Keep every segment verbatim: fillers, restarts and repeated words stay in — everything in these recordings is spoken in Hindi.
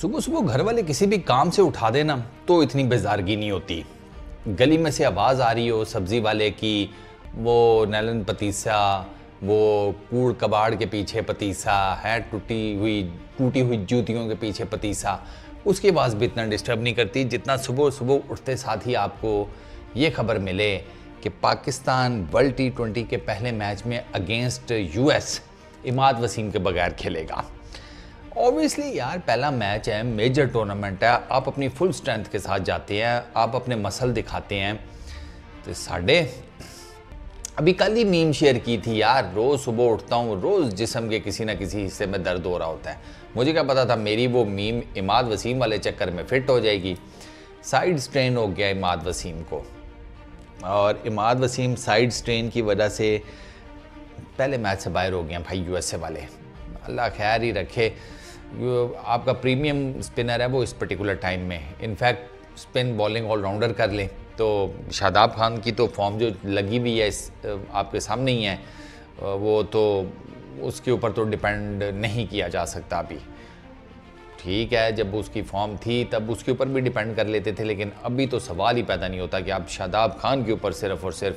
सुबह सुबह घर वाले किसी भी काम से उठा देना तो इतनी बेजारगी नहीं होती। गली में से आवाज़ आ रही हो सब्ज़ी वाले की, वो नैलन पतीसा, वो कूड़ कबाड़ के पीछे पतीसा है, टूटी हुई टूटी हुई जूतियों के पीछे पतीसा, उसकी आवाज़ भी इतना डिस्टर्ब नहीं करती जितना सुबह सुबह उठते साथ ही आपको ये खबर मिले कि पाकिस्तान वर्ल्ड टी ट्वेंटी के पहले मैच में अगेंस्ट यूएस इमाद वसीम के बगैर खेलेगा। ऑब्वियसली यार पहला मैच है, मेजर टूर्नामेंट है, आप अपनी फुल स्ट्रेंथ के साथ जाते हैं, आप अपने मसल दिखाते हैं। तो साढ़े अभी कल ही मीम शेयर की थी यार, रोज़ सुबह उठता हूँ, रोज़ जिस्म के किसी ना किसी हिस्से में दर्द हो रहा होता है। मुझे क्या पता था मेरी वो मीम इमाद वसीम वाले चक्कर में फिट हो जाएगी। साइड स्ट्रेन हो गया इमाद वसीम को, और इमाद वसीम साइड स्ट्रेन की वजह से पहले मैच से बाहर हो गए भाई यूएसए वाले। अल्लाह खैर ही रखे। आपका प्रीमियम स्पिनर है वो इस पर्टिकुलर टाइम में, इनफैक्ट स्पिन बॉलिंग ऑलराउंडर कर ले तो शादाब खान की तो फॉर्म जो लगी हुई है इस आपके सामने ही है, वो तो उसके ऊपर तो डिपेंड नहीं किया जा सकता अभी। ठीक है, जब उसकी फॉर्म थी तब उसके ऊपर भी डिपेंड कर लेते थे, लेकिन अभी तो सवाल ही पैदा नहीं होता कि आप शादाब खान के ऊपर सिर्फ और सिर्फ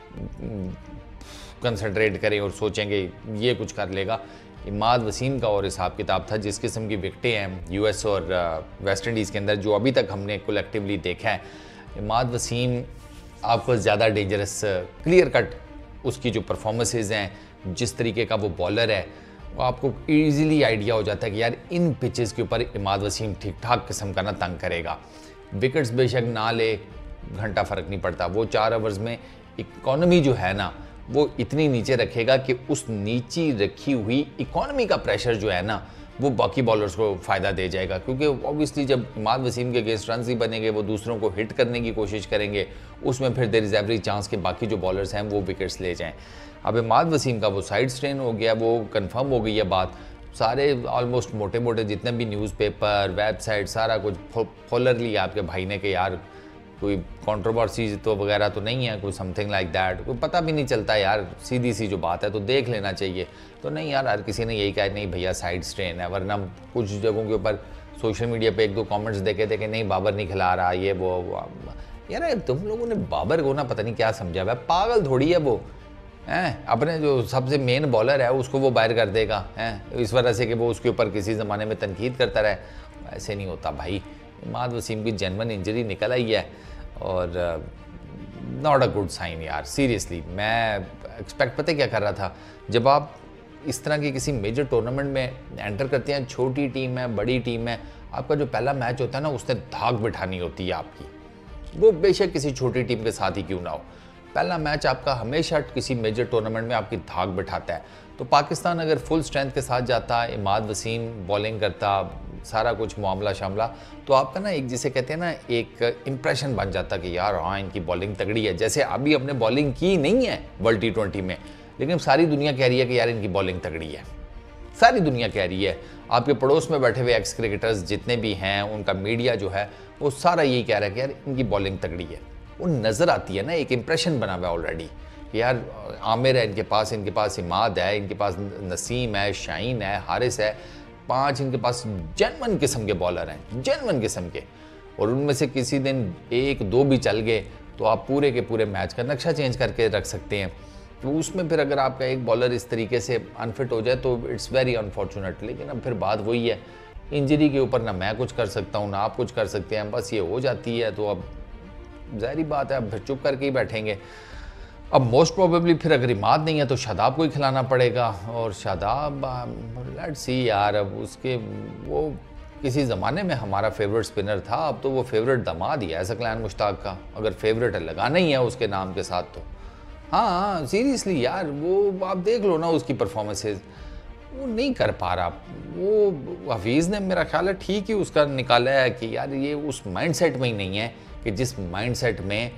कंसंट्रेट करें और सोचेंगे ये कुछ कर लेगा। इमाद वसीम का और हिसाब किताब था। जिस किस्म की विकटें हैं यूएस और वेस्ट इंडीज़ के अंदर जो अभी तक हमने कलेक्टिवली देखा है, इमाद वसीम आपको ज़्यादा डेंजरस, क्लियर कट उसकी जो परफॉर्मेंसेज हैं, जिस तरीके का वो बॉलर है, वो आपको ईज़िली आइडिया हो जाता है कि यार इन पिचेस के ऊपर इमाद वसीम ठीक ठाक किस्म का ना तंग करेगा। विकेट्स बेशक ना ले, घंटा फ़र्क नहीं पड़ता, वो चार ओवर्स में इकॉनमी जो है ना वो इतनी नीचे रखेगा कि उस नीची रखी हुई इकॉनमी का प्रेशर जो है ना वो बाकी बॉलर्स को फ़ायदा दे जाएगा। क्योंकि ऑब्वियसली जब इमाद वसीम के अगेंस्ट रन ही बनेंगे, वो दूसरों को हिट करने की कोशिश करेंगे, उसमें फिर देयर इज़ एवरी चांस कि बाकी जो बॉलर्स हैं वो विकेट्स ले जाएं। अब इमाद वसीम का वो साइड स्ट्रेन हो गया, वो कंफर्म हो गई है बात। सारे ऑलमोस्ट मोटे मोटे जितने भी न्यूज़पेपर, वेबसाइट, सारा कुछ फॉलरली आपके भाई ने कि यार कोई कंट्रोवर्सी तो वगैरह तो नहीं है, कोई समथिंग लाइक दैट, कोई पता भी नहीं चलता यार, सीधी सी जो बात है तो देख लेना चाहिए। तो नहीं यार, हर किसी ने यही कहा नहीं भैया साइड स्ट्रेन है, वरना कुछ जगहों के ऊपर सोशल मीडिया पे एक दो कमेंट्स देखे थे कि नहीं बाबर नहीं खिला रहा, ये वो, वो। यार तुम लोगों ने बाबर को ना पता नहीं क्या समझा हुआ है, पागल थोड़ी है वो हैं, अपने जो सबसे मेन बॉलर है उसको वो बाहर कर देगा हैं इस वजह से कि वो उसके ऊपर किसी ज़माने में तनकीद करता रहे। ऐसे नहीं होता भाई। इमाद वसीम की जेन्युइन इंजरी निकल आई है और नॉट अ गुड साइन यार, सीरियसली। मैं एक्सपेक्ट पता क्या कर रहा था, जब आप इस तरह की किसी मेजर टूर्नामेंट में एंटर करते हैं, छोटी टीम है बड़ी टीम है, आपका जो पहला मैच होता है ना उसने धाक बिठानी होती है आपकी, वो बेशक किसी छोटी टीम के साथ ही क्यों ना हो। पहला मैच आपका हमेशा किसी मेजर टूर्नामेंट में आपकी धाक बिठाता है। तो पाकिस्तान अगर फुल स्ट्रेंथ के साथ जाता, इमाद वसीम बॉलिंग करता, सारा कुछ मामला शामला, तो आपका ना एक जिसे कहते हैं ना एक इम्प्रेशन बन जाता कि यार हाँ इनकी बॉलिंग तगड़ी है। जैसे अभी हमने बॉलिंग की नहीं है वर्ल्ड टी ट्वेंटी में, लेकिन सारी दुनिया कह रही है कि यार इनकी बॉलिंग तगड़ी है, सारी दुनिया कह रही है। आपके पड़ोस में बैठे हुए एक्स क्रिकेटर्स जितने भी हैं, उनका मीडिया जो है वो सारा यही कह रहा है कि यार इनकी बॉलिंग तगड़ी है। वो नज़र आती है ना, एक इम्प्रेशन बना हुआ है ऑलरेडी कि यार आमिर है इनके पास, इनके पास इमाद है, इनके पास नसीम है, शाहीन है, हारिस है, पांच इनके पास जेन्युइन किस्म के बॉलर हैं, जेन्युइन किस्म के। और उनमें से किसी दिन एक दो भी चल गए तो आप पूरे के पूरे मैच का नक्शा चेंज करके रख सकते हैं। तो उसमें फिर अगर आपका एक बॉलर इस तरीके से अनफिट हो जाए तो इट्स वेरी अनफॉर्चुनेट। लेकिन अब फिर बात वही है, इंजरी के ऊपर ना मैं कुछ कर सकता हूँ ना आप कुछ कर सकते हैं, बस ये हो जाती है। तो अब ज़ाहिर बात है अब फिर चुप करके ही बैठेंगे। अब मोस्ट प्रोबेबली फिर अगर इमाद नहीं है तो शादाब को ही खिलाना पड़ेगा। और शादाब लेट्स सी यार, अब उसके वो किसी ज़माने में हमारा फेवरेट स्पिनर था, अब तो वो फेवरेट दामाद ही है सकलैन मुश्ताक का। अगर फेवरेट है लगाना ही है उसके नाम के साथ तो हाँ हाँ सीरियसली यार, वो आप देख लो ना उसकी परफॉर्मेंसेज, वो नहीं कर पा रहा। वो हफीज़ ने मेरा ख्याल है ठीक ही उसका निकाला है कि यार ये उस माइंडसेट में ही नहीं है कि जिस माइंडसेट में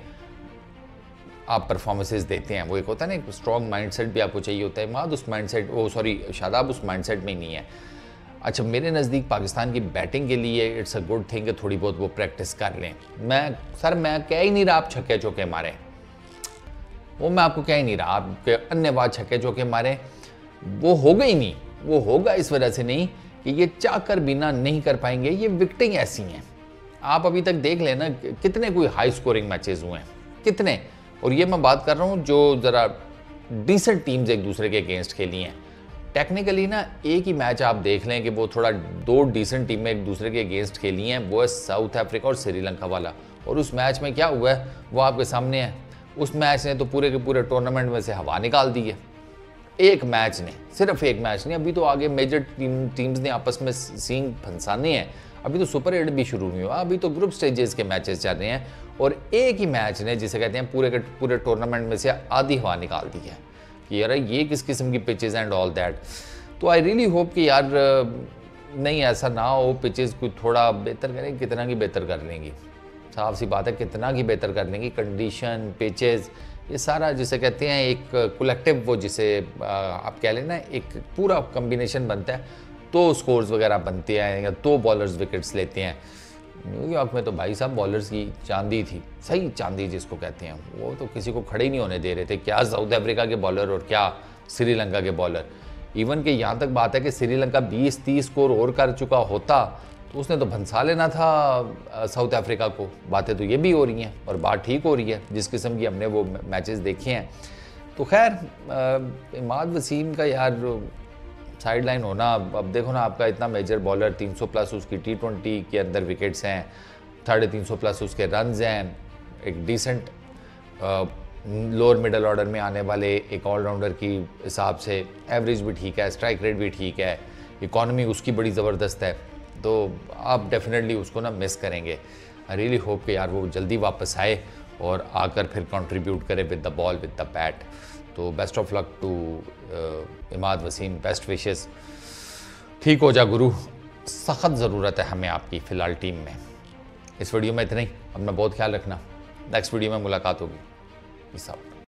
आप परफॉर्मेंसेज देते हैं। वो एक होता है ना, एक स्ट्रॉन्ग माइंडसेट भी आपको चाहिए होता है। इमाद उस माइंडसेट वो सॉरी शादाब उस माइंडसेट में ही नहीं है। अच्छा, मेरे नज़दीक पाकिस्तान की बैटिंग के लिए इट्स अ गुड थिंग कि थोड़ी बहुत वो प्रैक्टिस कर लें। मैं सर मैं कह ही नहीं रहा आप छक्के चौके मारें, वो मैं आपको कह ही नहीं रहा आपके अन्यवाद छक्के चौके मारें, वो होगा ही नहीं। वो होगा इस वजह से नहीं कि ये चाह कर भी ना नहीं कर पाएंगे। ये विकेटें ऐसी हैं, आप अभी तक देख लेना कितने कोई हाई स्कोरिंग मैचेस हुए हैं, कितने। और ये मैं बात कर रहा हूँ जो ज़रा डिसेंट टीम्स एक दूसरे के अगेंस्ट खेली हैं। टेक्निकली ना एक ही मैच आप देख लें कि वो थोड़ा दो डिसेंट टीमें एक दूसरे के अगेंस्ट खेली हैं, वो है साउथ अफ्रीका और श्रीलंका वाला। और उस मैच में क्या हुआ है वो आपके सामने है। उस मैच ने तो पूरे के पूरे टूर्नामेंट में से हवा निकाल दी है। एक मैच ने, सिर्फ एक मैच ने। अभी तो आगे मेजर टीम टीम्स ने आपस में सींग फंसाने हैं। अभी तो सुपर एट भी शुरू नहीं हुआ, अभी तो ग्रुप स्टेजेस के मैचेस चल रहे हैं। और एक ही मैच ने, जिसे कहते हैं पूरे के पूरे टूर्नामेंट में से आधी हवा निकाल दी है कि यार ये किस किस्म की पिचेस एंड ऑल दैट। तो आई रियली होप कि यार नहीं ऐसा ना हो, पिचेस कुछ थोड़ा बेहतर करें। कितना की बेहतर कर लेंगी, साफ सी बात है, कितना की बेहतर कर लेंगी। कंडीशन, पिचेस, ये सारा जिसे कहते हैं एक कलेक्टिव, वो जिसे आप कह लेना एक पूरा कम्बिनेशन बनता है तो स्कोर्स वगैरह बनते हैं या तो बॉलर्स विकेट्स लेते हैं। न्यूयॉर्क में तो भाई साहब बॉलर्स की चांदी थी, सही चांदी जिसको कहते हैं, वो तो किसी को खड़े ही नहीं होने दे रहे थे। क्या साउथ अफ्रीका के बॉलर और क्या श्रीलंका के बॉलर। इवन कि यहाँ तक बात है कि श्रीलंका बीस तीस स्कोर और कर चुका होता तो उसने तो भंसा लेना था साउथ अफ्रीका को। बातें तो ये भी हो रही हैं और बात ठीक हो रही है जिस किस्म की हमने वो मैचेस देखे हैं। तो खैर इमाद वसीम का यार साइड लाइन होना, अब देखो ना आपका इतना मेजर बॉलर, तीन सौ प्लस उसकी टी ट्वेंटी के अंदर विकेट्स हैं, साढ़े तीन सौ प्लस उसके रन्स हैं, एक डिसेंट लोअर मिडल ऑर्डर में आने वाले एक ऑलराउंडर की हिसाब से एवरेज भी ठीक है, स्ट्राइक रेट भी ठीक है, इकॉनमी उसकी बड़ी ज़बरदस्त है। तो आप डेफिनेटली उसको ना मिस करेंगे। आई रियली होप कि यार वो जल्दी वापस आए और आकर फिर कंट्रीब्यूट करे with the ball, with the bat. तो best of luck to Imad Wasim, best wishes. ठीक हो जा गुरु, सख्त ज़रूरत है हमें आपकी फ़िलहाल टीम में। इस वीडियो में इतना ही, अपना बहुत ख्याल रखना। नेक्स्ट वीडियो में मुलाकात होगी। Peace out.